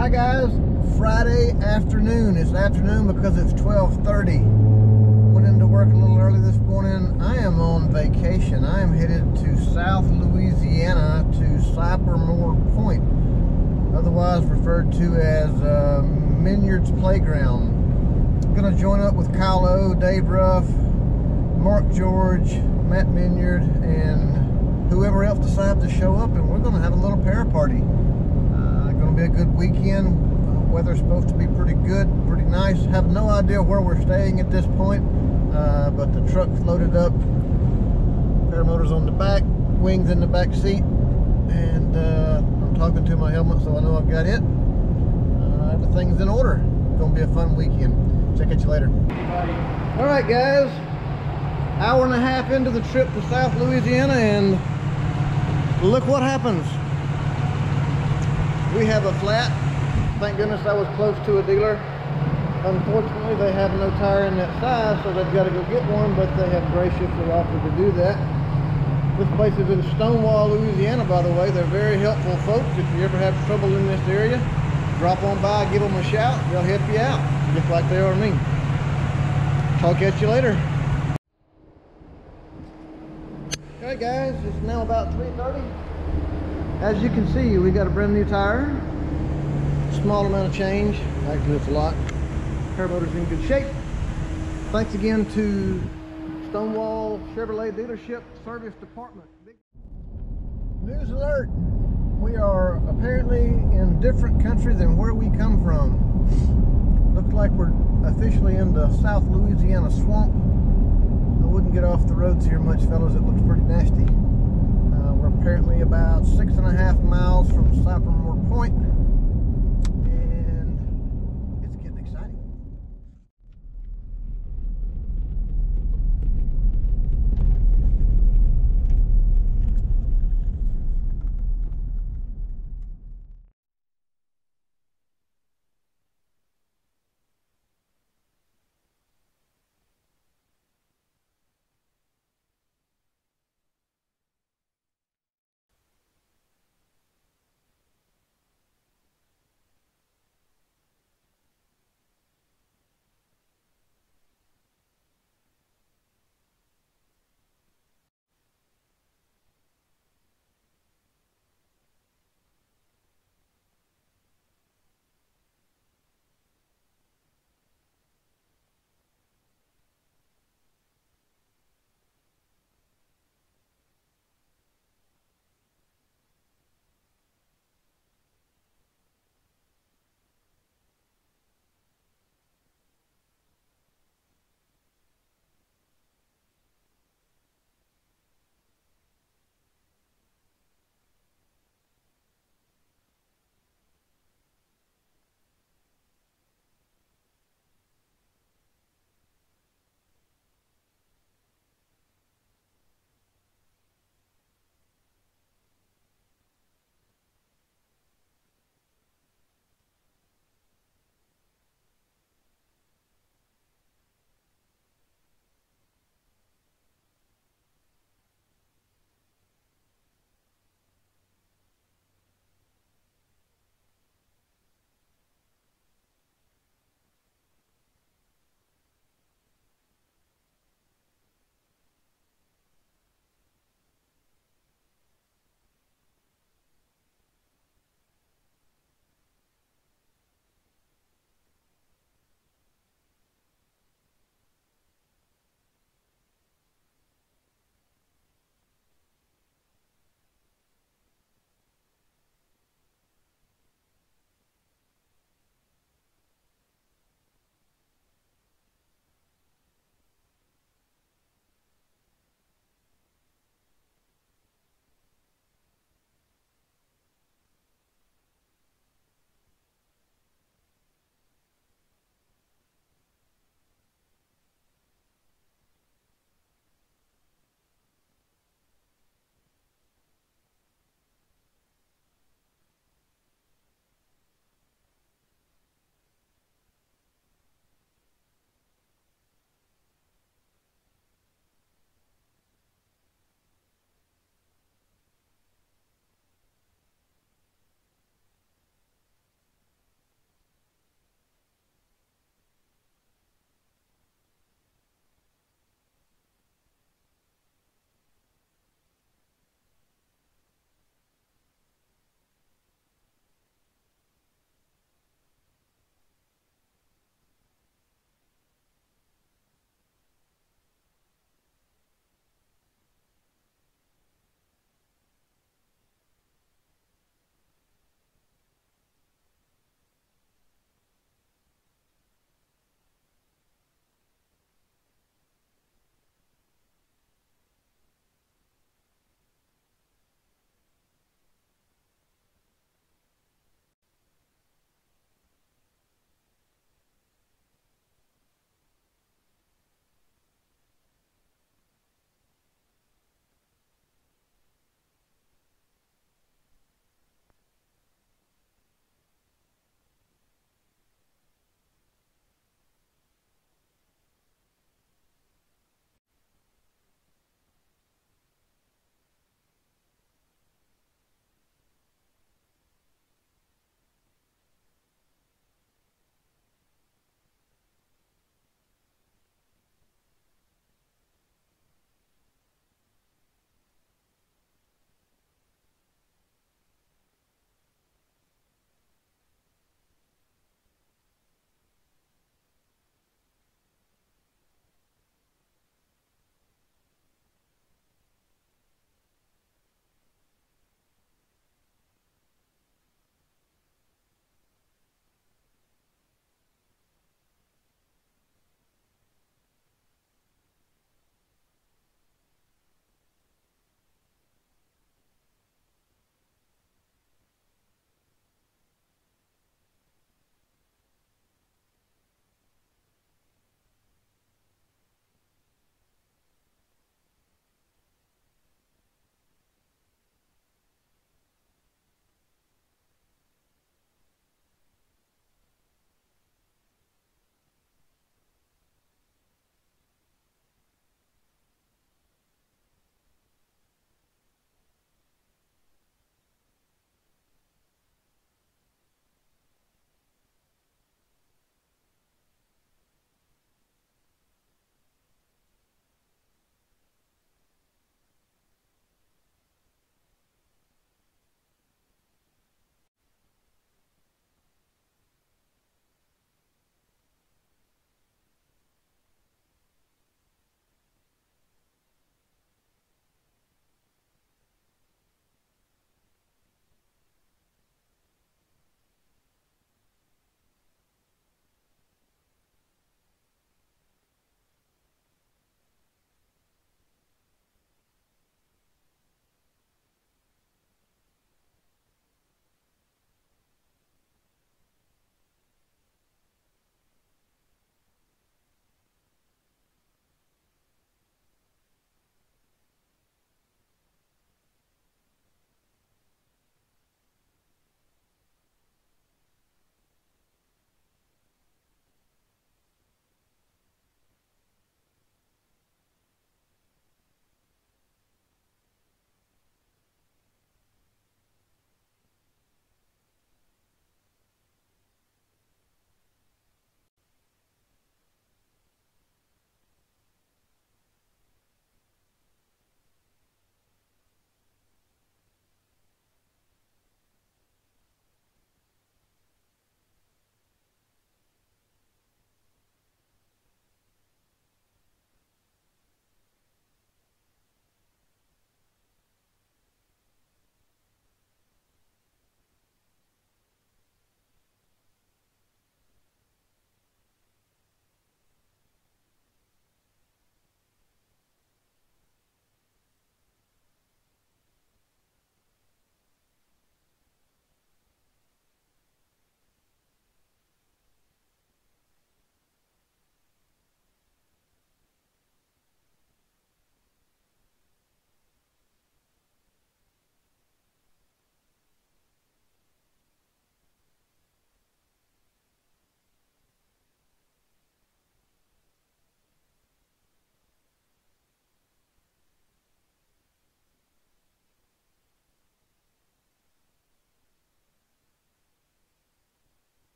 Hi guys, Friday afternoon. It's afternoon because it's 12:30. Went into work a little early this morning. I am on vacation. I am headed to South Louisiana to Cypremort Point, otherwise referred to as Minyard's Playground. I'm going to join up with Kyle O, Dave Ruff, Mark George, Matt Minyard, and whoever else decides to show up, and we're going to have a little para party. Going to be a good weekend. Weather's supposed to be pretty good, pretty nice. Have no idea where we're staying at this point, but the truck's loaded up, paramotors on the back, wings in the back seat, and I'm talking to my helmet, so I know I've got it. Everything's in order. It's going to be a fun weekend. Check at you later. All right, guys. Hour and a half into the trip to South Louisiana, and look what happens. We have a flat. Thank goodness I was close to a dealer. Unfortunately, they have no tire in that size, so they've got to go get one, but they have graciously offered to do that. This place is in Stonewall, Louisiana, by the way. They're very helpful folks. If you ever have trouble in this area, drop on by, give them a shout. They'll help you out, just like they are me. Talk at you later. Alright guys, it's now about 3:30. As you can see, we got a brand new tire, small amount of change, actually it's a lot. Car motor's in good shape. Thanks again to Stonewall Chevrolet Dealership Service Department. News alert! We are apparently in a different country than where we come from. Looks like we're officially in the South Louisiana swamp. I wouldn't get off the roads here much, fellas. It looks pretty nasty. We're apparently about 6.5 miles from Cypremort Point, and it's getting exciting.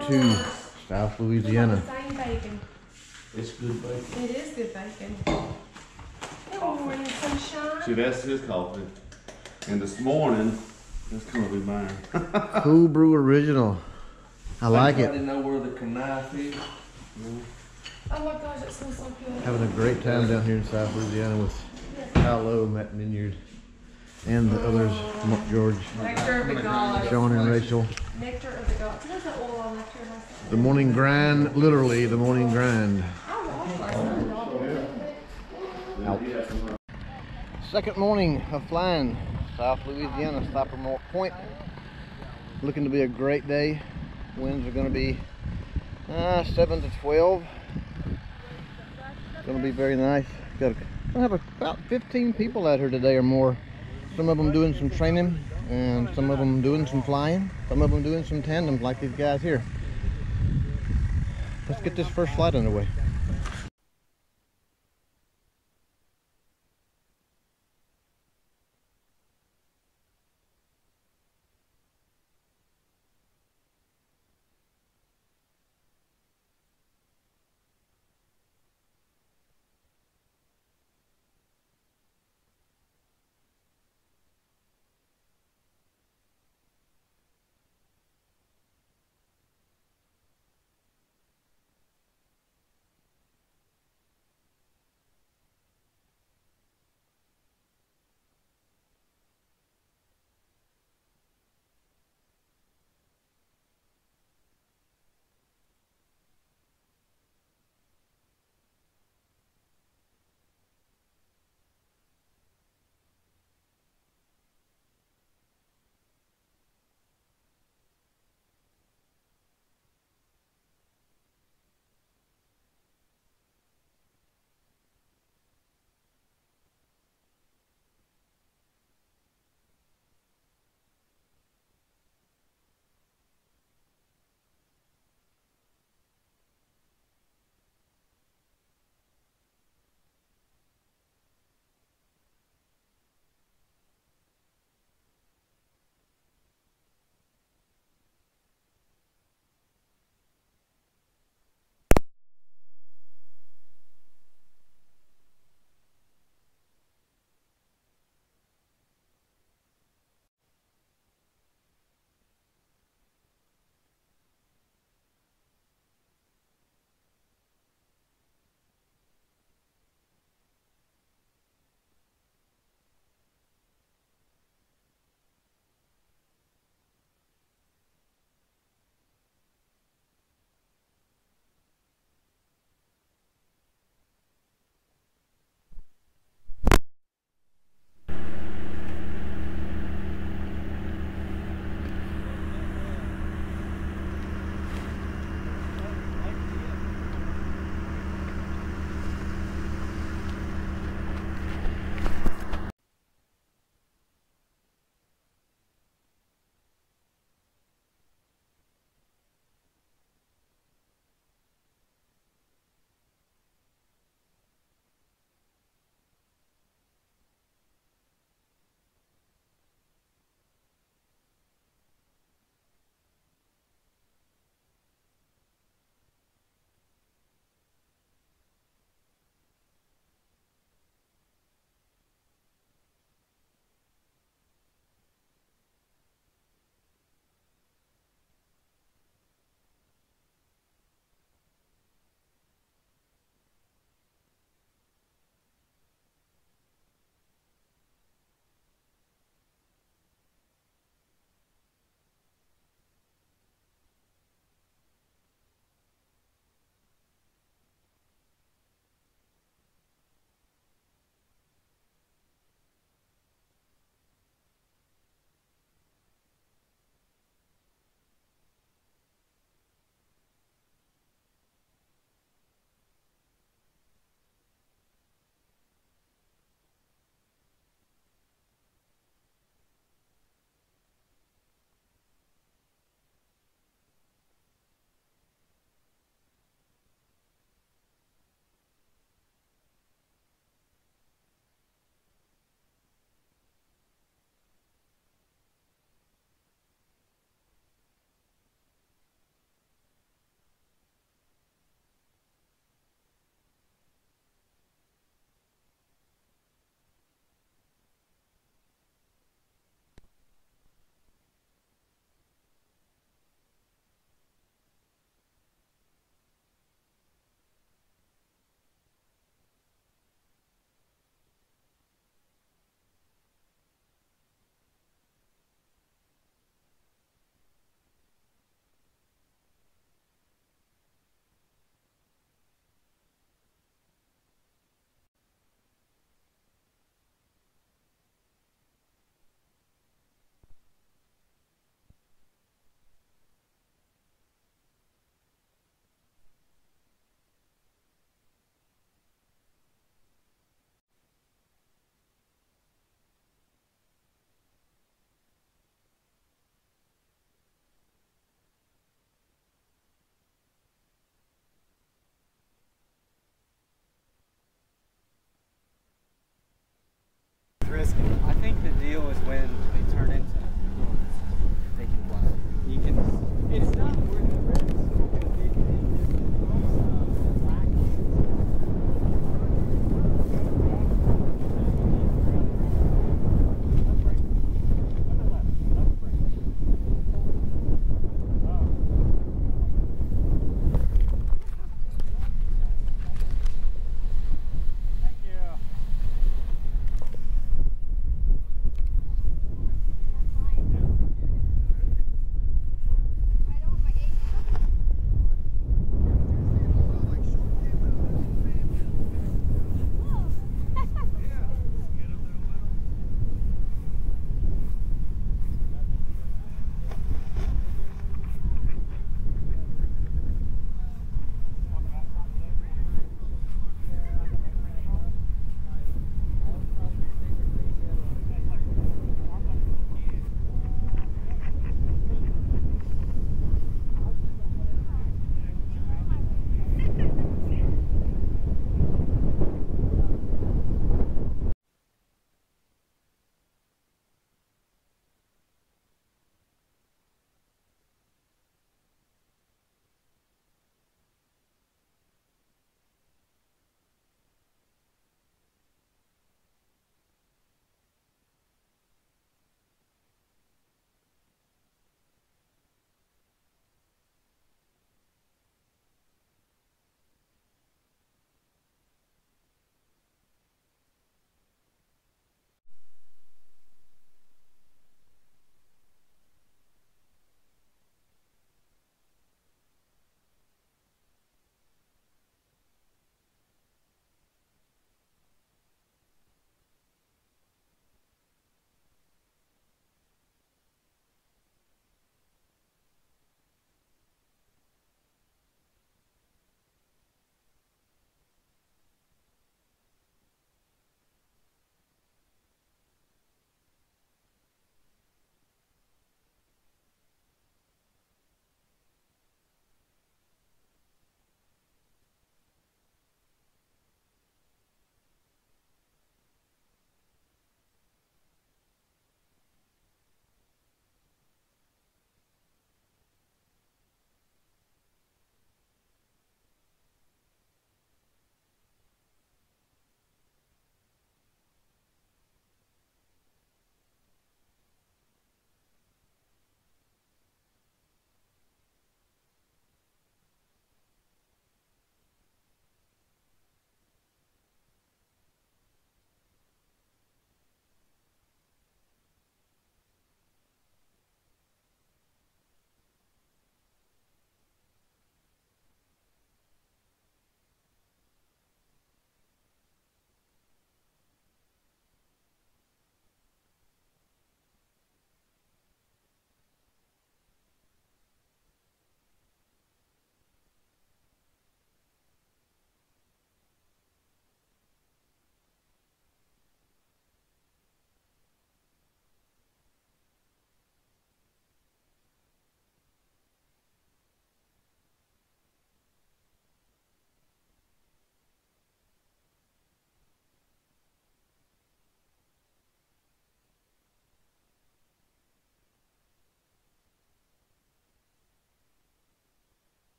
to South Louisiana. Same bacon. It's good bacon. It is good bacon. Good morning, sunshine. See, that's his coffee. And this morning, that's gonna be mine. Cool Brew Original. I like it. Anybody know where the knife is? Oh my gosh, it smells so good. Having a great time down here in South Louisiana with Paolo, Matt Minyard, and the others, Mark George, Nectar of the gods. Sean and Rachel. Nectar of the gods. There's the oil on nectar. The morning grind, literally the morning grind. Out. Second morning of flying South Louisiana, Cypremort Point. Looking to be a great day. Winds are going to be 7 to 12. Going to be very nice. Got I have about 15 people out here today or more. Some of them doing some training, and some of them doing some flying. Some of them doing some tandems like these guys here. Let's get this first flight underway. risking it. I think the deal is when they turn into